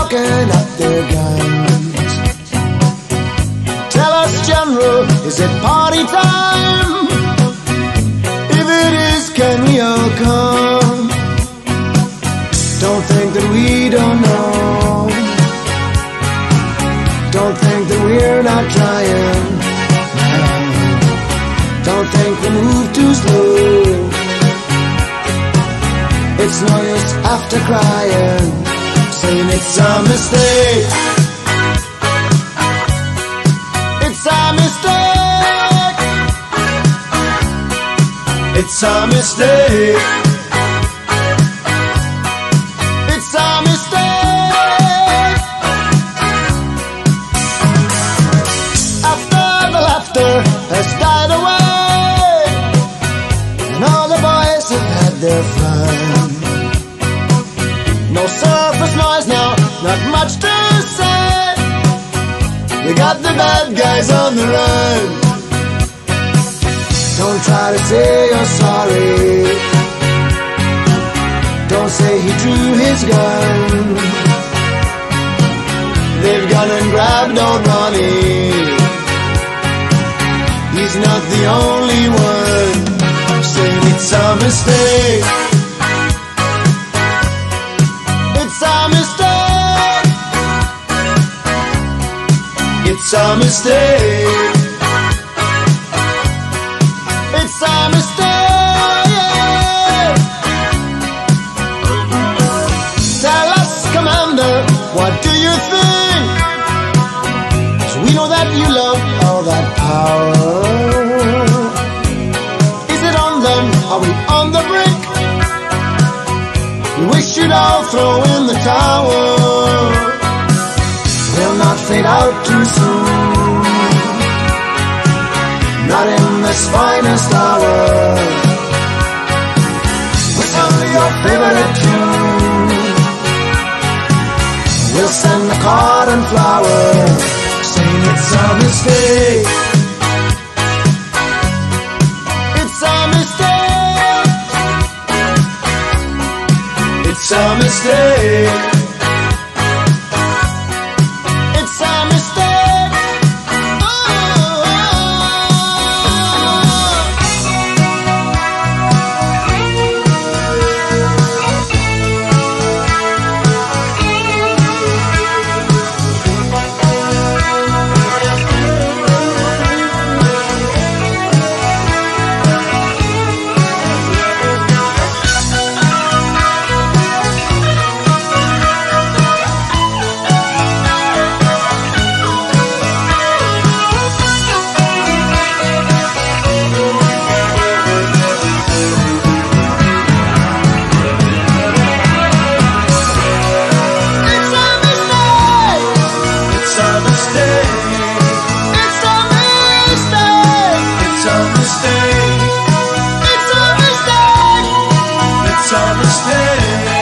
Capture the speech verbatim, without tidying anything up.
cocking up their guns. Tell us, General, is it party time? If it is, can we all come? Don't think that we don't know. Don't think that we're not trying. Don't think we move too slow. It's no use after crying, saying it's a mistake. It's a mistake. It's a mistake. It's a mistake. After the laughter has died away and all the boys have had their fun, no surface noise now, not much to say. We got the bad guys on the run. Don't try to say you're sorry. Don't say he drew his gun. They've gone and grabbed old Ronnie. He's not the only one saying it's a mistake. It's a mistake. It's a mistake. It's a mistake. Tell us, Commander, what do you think? So we know that you love all that power. Is it on them? Are we on the brink? We wish you'd all throw in the towel. We'll not fade out too soon, not in this finest hour. Whistle your favorite tune. We'll send a card and flower, saying it's a mistake. It's a mistake. It's a mistake. It's a mistake. Oh, oh, it's a mistake.